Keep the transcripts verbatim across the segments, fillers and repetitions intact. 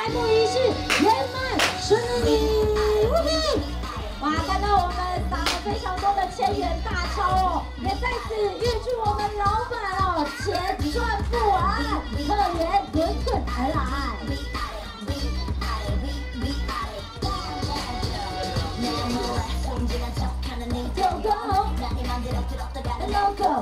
开幕仪式圆满顺利。哇，看到我们打了非常多的千元大钞哦，也在此预祝我们老板哦钱赚不完，客源滚滚而来。 Logo.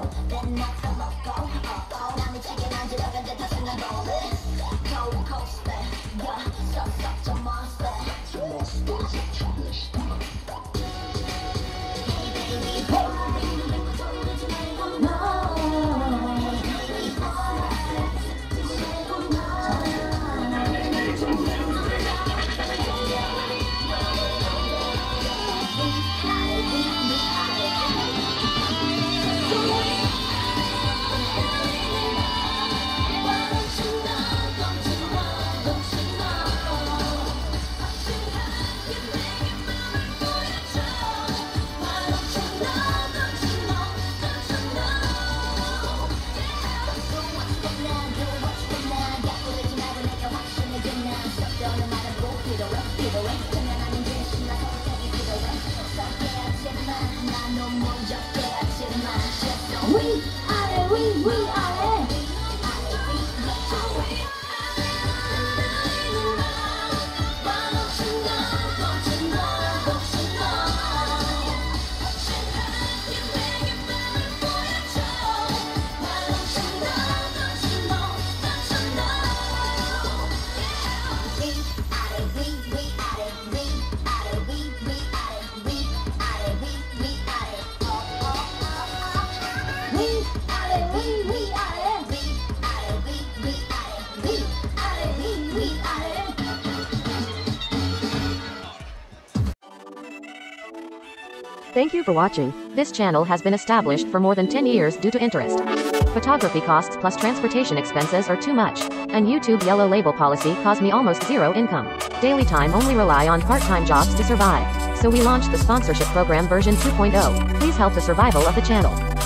Thank you for watching. This channel has been established for more than ten years due to interest. Photography costs plus transportation expenses are too much, and YouTube yellow label policy caused me almost zero income. Daily time only rely on part-time jobs to survive. So we launched the sponsorship program version two point oh. Please help the survival of the channel.